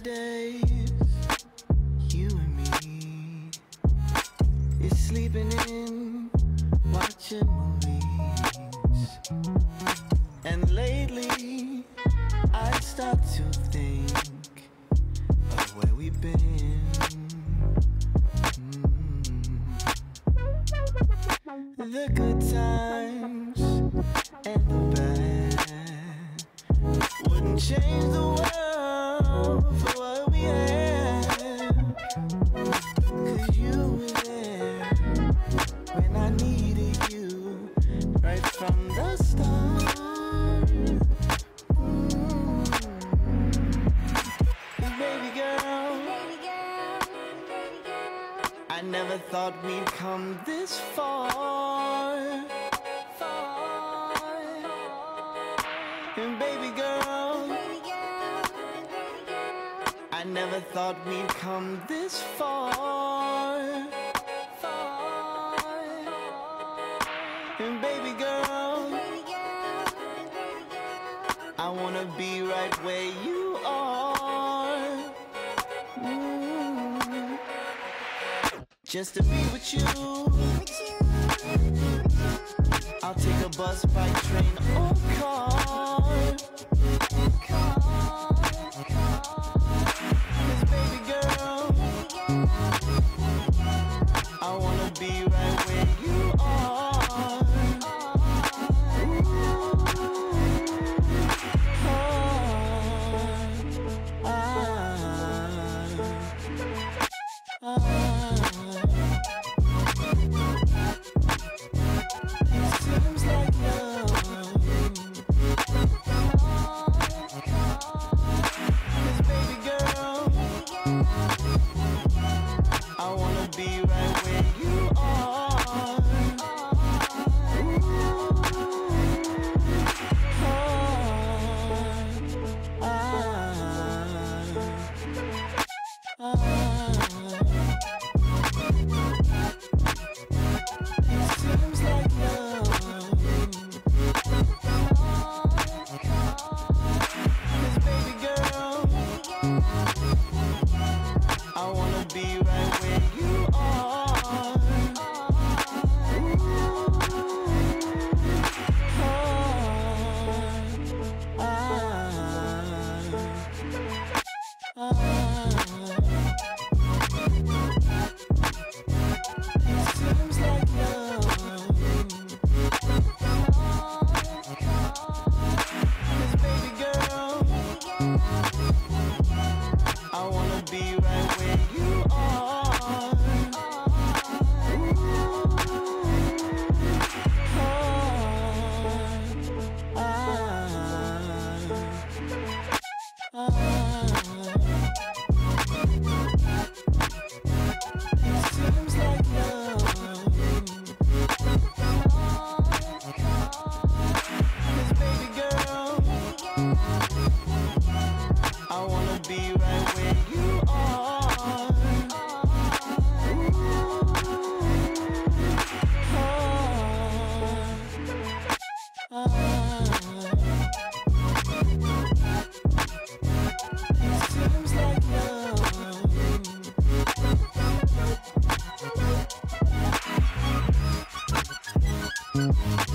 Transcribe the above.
days, you and me, is sleeping in, watching movies. And lately, I start to think of where we've been. The good times and the bad wouldn't change the world for what we had. 'Cause you were there when I needed you, right from the start. Baby girl, I never thought we'd come this far. And baby girl, I never thought we'd come this far. And baby girl, I wanna be right where you are. Just to be with you. I'll take a bus, bike, train, or car. 'Cause baby girl, I wanna be right where you are. I wanna be right where you are. It seems like love. 'Cause baby girl, I wanna be right where you are. It seems like love. 'Cause baby girl, I wanna be right where you are. It seems like love. 'Cause baby girl, I wanna be right where you are. It seems like love.